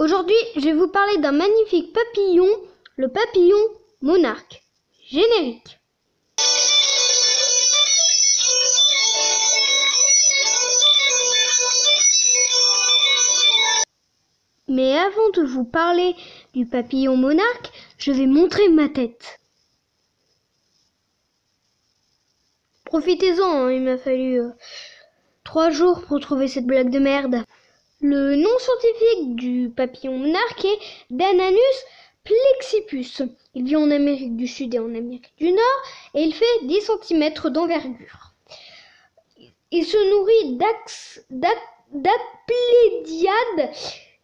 Aujourd'hui, je vais vous parler d'un magnifique papillon, le papillon monarque. Générique. Mais avant de vous parler du papillon monarque, je vais montrer ma tête. Profitez-en, hein, il m'a fallu 3 jours pour trouver cette blague de merde. Le nom scientifique du papillon monarque est Dananus plexippus. Il vit en Amérique du Sud et en Amérique du Nord et il fait 10 cm d'envergure. Il se nourrit d'Aplédiades.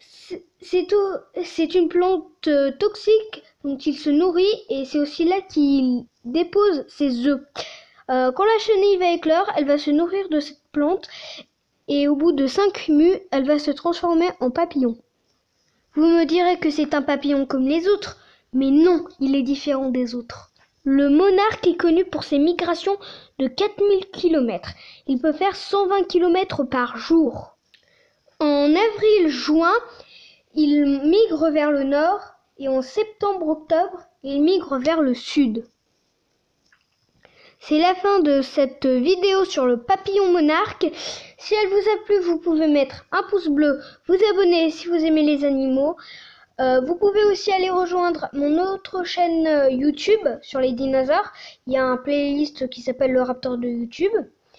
C'est une plante toxique dont il se nourrit et c'est aussi là qu'il dépose ses œufs. Quand la chenille va éclore, elle va se nourrir de cette plante et au bout de 5 mues, elle va se transformer en papillon. Vous me direz que c'est un papillon comme les autres, mais non, il est différent des autres. Le monarque est connu pour ses migrations de 4000 km. Il peut faire 120 km par jour. En avril-juin, il migre vers le nord et en septembre-octobre, il migre vers le sud. C'est la fin de cette vidéo sur le papillon monarque. Si elle vous a plu, vous pouvez mettre un pouce bleu, vous abonner si vous aimez les animaux. Vous pouvez aussi aller rejoindre mon autre chaîne YouTube sur les dinosaures. Il y a un playlist qui s'appelle le Raptor de YouTube.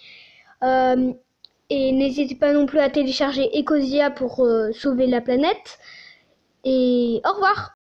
Et n'hésitez pas non plus à télécharger Ecosia pour sauver la planète. Et au revoir!